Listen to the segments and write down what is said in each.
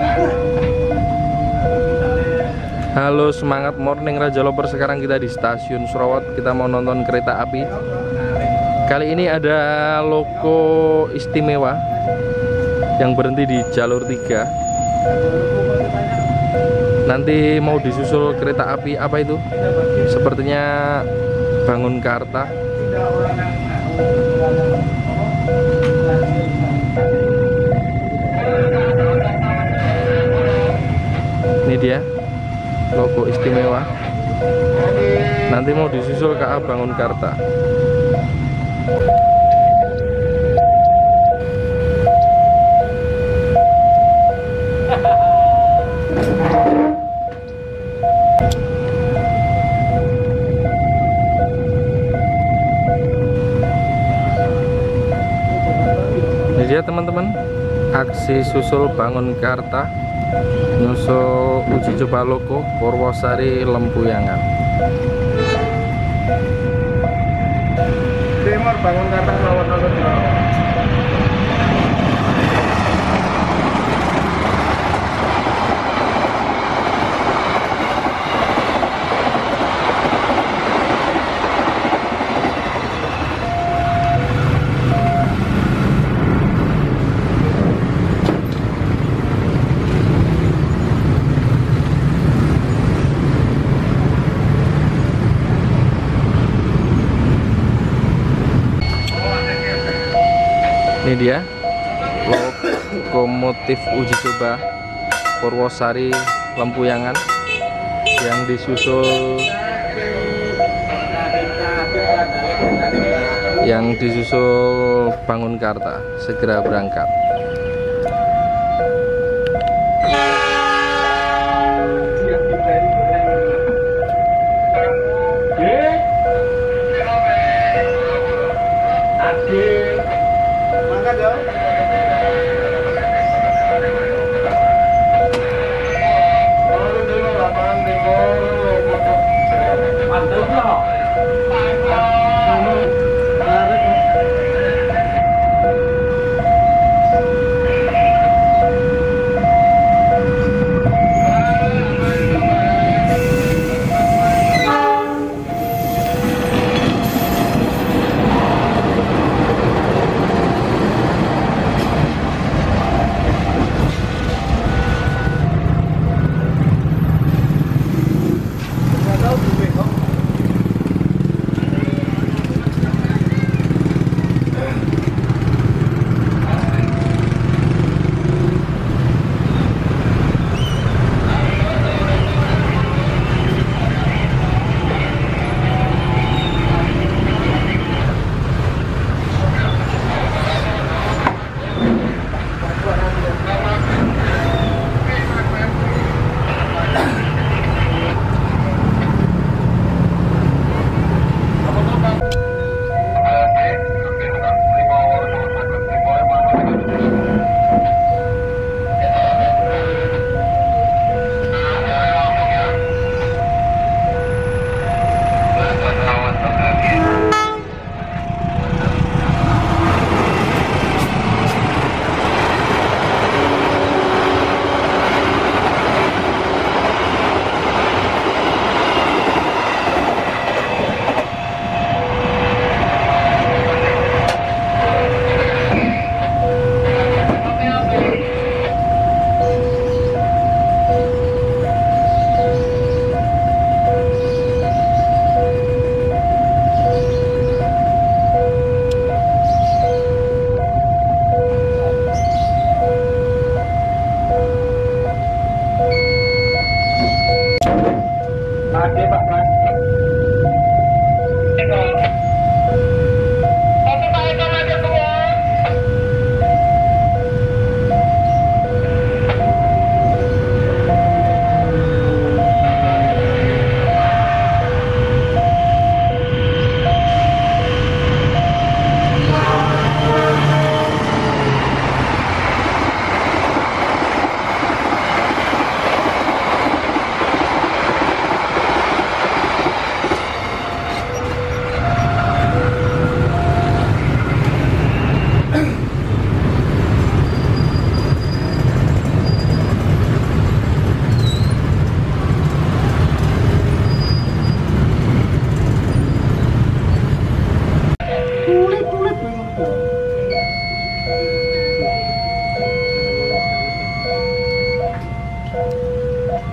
Halo, semangat morning Raja Loper. Sekarang kita di stasiun Surawat. Kita mau nonton kereta api. Kali ini ada logo istimewa yang berhenti di jalur 3. Nanti mau disusul kereta api apa itu? Sepertinya Bangunkarta. Ini dia logo istimewa. Nanti mau disusul KA Bangunkarta. Ini dia teman-teman, aksi susul Bangunkarta, nyusul uji coba logo Purwosari Lempuyangan. Timur Bangunkarta lawan Ini dia lokomotif uji coba Purwosari Lempuyangan yang disusul Bangunkarta segera berangkat.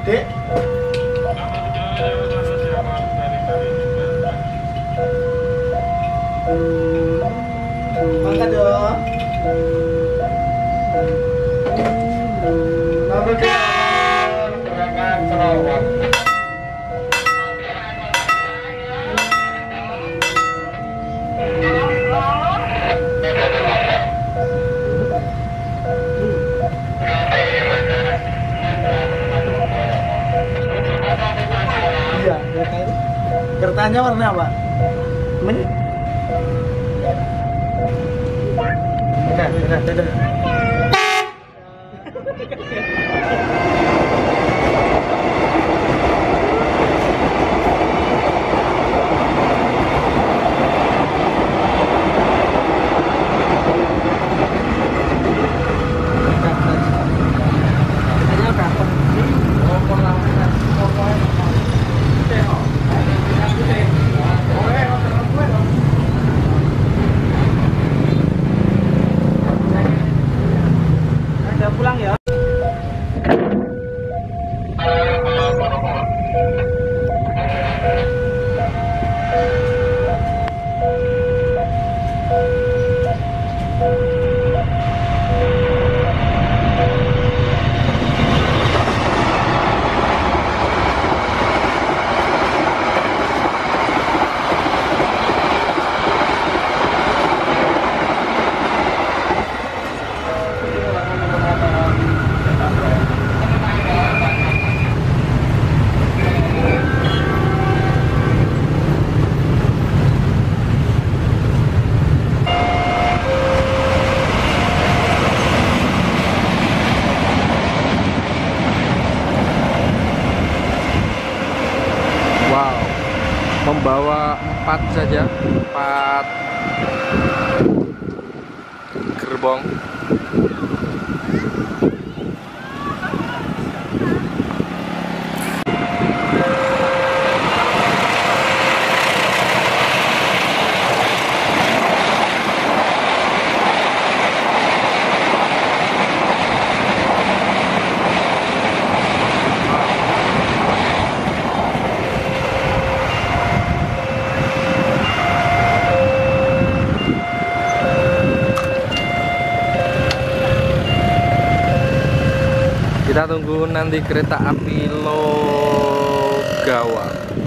Dek. Angkat dong. Nomor berangkat Sarawak. Iya, kertanya warna apa? Dadah. Pulang ya. Membawa 4 saja, 4 gerbong. Kita tunggu nanti kereta api Logawa.